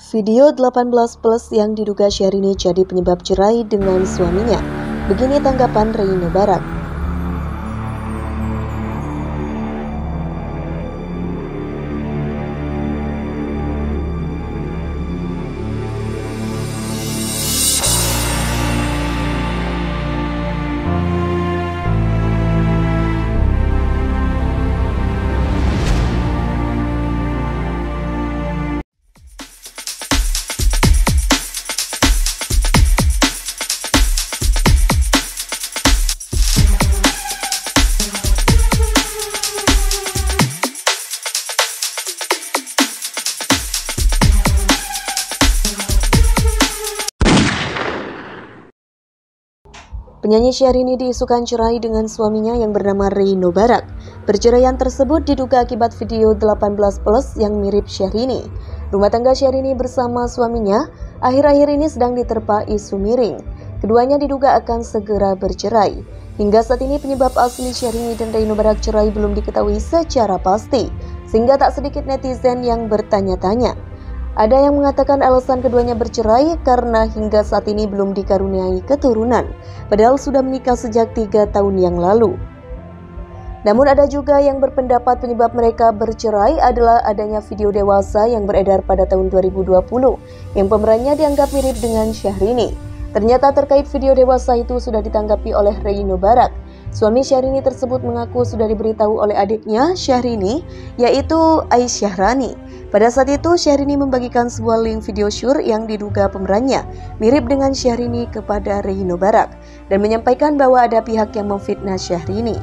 Video 18+ yang diduga Syahrini jadi penyebab cerai dengan suaminya. Begini tanggapan Reino Barak. Penyanyi Syahrini diisukan cerai dengan suaminya yang bernama Reino Barak. Perceraian tersebut diduga akibat video 18+ yang mirip Syahrini. Rumah tangga Syahrini bersama suaminya akhir-akhir ini sedang diterpa isu miring. Keduanya diduga akan segera bercerai. Hingga saat ini penyebab asli Syahrini dan Reino Barak cerai belum diketahui secara pasti, sehingga tak sedikit netizen yang bertanya-tanya. Ada yang mengatakan alasan keduanya bercerai karena hingga saat ini belum dikaruniai keturunan, padahal sudah menikah sejak 3 tahun yang lalu. Namun ada juga yang berpendapat penyebab mereka bercerai adalah adanya video dewasa yang beredar pada tahun 2020, yang pemerannya dianggap mirip dengan Syahrini. Ternyata terkait video dewasa itu sudah ditanggapi oleh Reino Barak. Suami Syahrini tersebut mengaku sudah diberitahu oleh adiknya Syahrini, yaitu Aisyah Rani. Pada saat itu Syahrini membagikan sebuah link video syur yang diduga pemerannya mirip dengan Syahrini kepada Reino Barak dan menyampaikan bahwa ada pihak yang memfitnah Syahrini.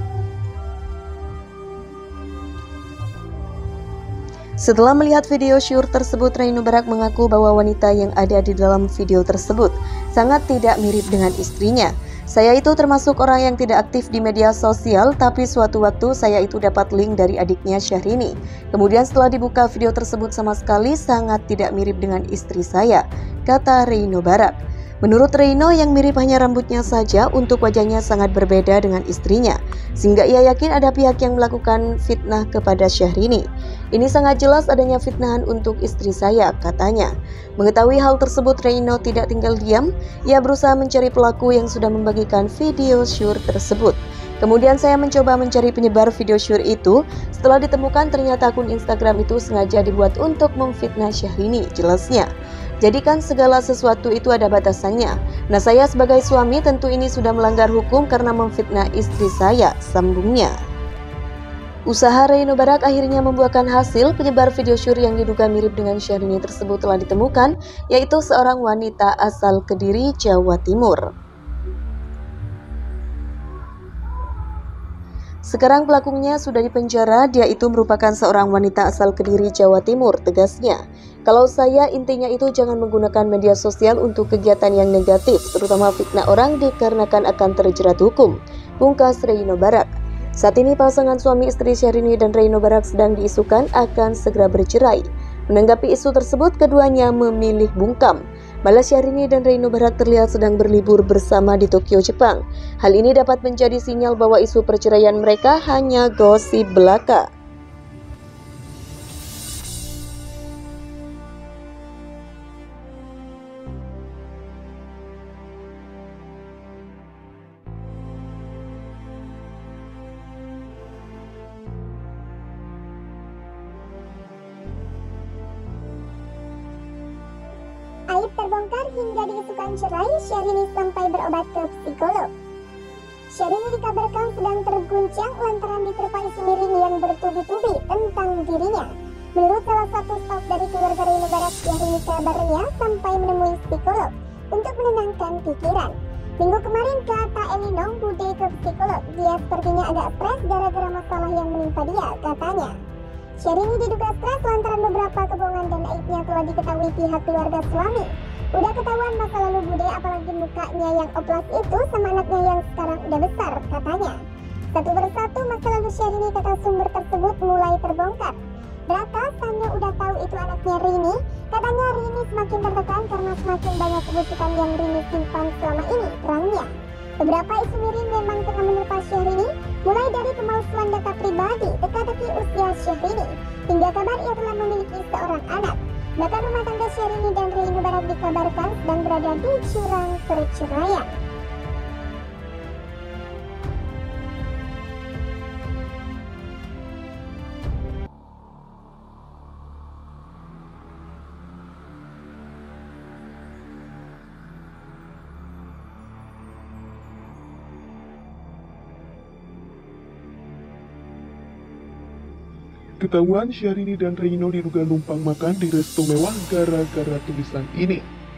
Setelah melihat video syur tersebut, Reino Barak mengaku bahwa wanita yang ada di dalam video tersebut sangat tidak mirip dengan istrinya. Saya itu termasuk orang yang tidak aktif di media sosial, tapi suatu waktu saya itu dapat link dari adiknya Syahrini. Kemudian setelah dibuka video tersebut sama sekali sangat tidak mirip dengan istri saya, kata Reino Barak. Menurut Reino, yang mirip hanya rambutnya saja, untuk wajahnya sangat berbeda dengan istrinya, sehingga ia yakin ada pihak yang melakukan fitnah kepada Syahrini. Ini sangat jelas adanya fitnahan untuk istri saya, katanya. Mengetahui hal tersebut, Reino tidak tinggal diam. Ia berusaha mencari pelaku yang sudah membagikan video syur tersebut. Kemudian saya mencoba mencari penyebar video syur itu. Setelah ditemukan, ternyata akun Instagram itu sengaja dibuat untuk memfitnah Syahrini, jelasnya. Jadi kan segala sesuatu itu ada batasannya. Nah, saya sebagai suami tentu ini sudah melanggar hukum karena memfitnah istri saya, sambungnya. Usaha Reino Barak akhirnya membuahkan hasil. Penyebar video syur yang diduga mirip dengan Syahrini tersebut telah ditemukan, yaitu seorang wanita asal Kediri, Jawa Timur. Sekarang pelakunya sudah dipenjara. Dia itu merupakan seorang wanita asal Kediri, Jawa Timur, tegasnya. Kalau saya, intinya itu jangan menggunakan media sosial untuk kegiatan yang negatif, terutama fitnah orang dikarenakan akan terjerat hukum, pungkas Reino Barak. Saat ini pasangan suami istri Syahrini dan Reino Barak sedang diisukan akan segera bercerai. Menanggapi isu tersebut, keduanya memilih bungkam. Malah Syahrini dan Reino Barak terlihat sedang berlibur bersama di Tokyo, Jepang. Hal ini dapat menjadi sinyal bahwa isu perceraian mereka hanya gosip belaka. Aib terbongkar hingga diisukan cerai, Syahrini sampai berobat ke psikolog. Syahrini dikabarkan sedang terguncang lantaran diterpa isu miring yang bertubi-tubi tentang dirinya. Menurut salah satu staf dari keluarga Reino Barak, Syahrini kabarnya sampai menemui psikolog untuk menenangkan pikiran. Minggu kemarin kata Elinong Bude ke psikolog, dia sepertinya agak stres gara-gara masalah yang menimpa dia, katanya. Syahrini diduga stres lantaran beberapa kebohongan dan aibnya telah diketahui pihak keluarga suami. Udah ketahuan masa lalu Bude, apalagi mukanya yang oplas itu sama anaknya yang sekarang udah besar, katanya. Satu persatu masa lalu Syahrini, kata sumber tersebut, mulai terbongkar. Berata Sanya udah tahu itu anaknya Rini. Katanya Rini semakin tertekan karena semakin banyak kebusukan yang Rini simpan selama ini, terangnya. Beberapa isu miring memang tengah menerpa Syahrini, mulai dari pemalsuan data pribadi, teka-teki usia Syahrini, hingga kabar ia telah memiliki seorang anak. Bahkan rumah tangga Syahrini dan Reino Barak dikabarkan sedang berada di jurang perceraian. Ketahuan Syahrini dan Reino diduga numpang makan di resto mewah gara-gara tulisan ini.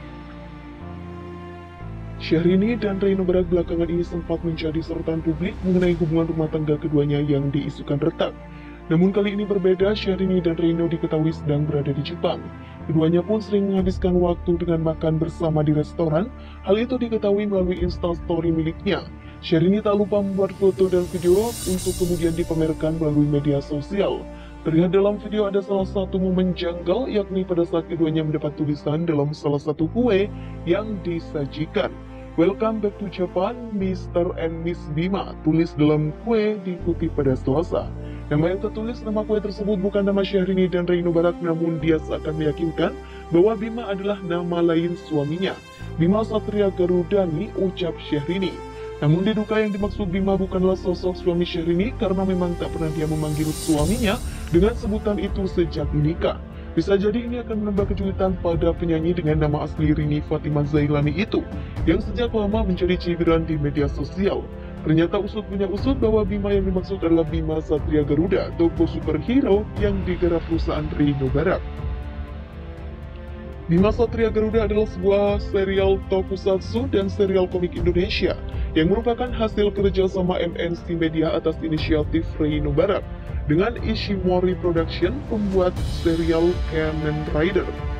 Syahrini dan Reino Barak belakangan ini sempat menjadi sorotan publik mengenai hubungan rumah tangga keduanya yang diisukan retak. Namun kali ini berbeda, Syahrini dan Reino diketahui sedang berada di Jepang. Keduanya pun sering menghabiskan waktu dengan makan bersama di restoran. Hal itu diketahui melalui Instastory miliknya. Syahrini tak lupa membuat foto dan video untuk kemudian dipamerkan melalui media sosial. Terlihat dalam video ada salah satu momen janggal, yakni pada saat keduanya mendapat tulisan dalam salah satu kue yang disajikan. "Welcome back to Japan, Mr. and Miss Bima," tulis dalam kue dikutip pada Selasa. Nama yang tertulis nama kue tersebut bukan nama Syahrini dan Reino Barak, namun dia seakan meyakinkan bahwa Bima adalah nama lain suaminya. "Bima Satria Garudani," ucap Syahrini. Namun diduga yang dimaksud Bima bukanlah sosok suami Syahrini karena memang tak pernah dia memanggil suaminya dengan sebutan itu sejak menikah. Bisa jadi ini akan menambah kejutan pada penyanyi dengan nama asli Rini Fatima Zailani itu, yang sejak lama menjadi cibiran di media sosial. Ternyata usut punya usut bahwa Bima yang dimaksud adalah Bima Satria Garuda, tokoh superhero yang digarap perusahaan Reino Barak. Bima Satria Garuda adalah sebuah serial tokusatsu dan serial komik Indonesia yang merupakan hasil kerjasama MNC Media atas inisiatif Reino Barak dengan Ishimori Production, pembuat serial Kamen Rider.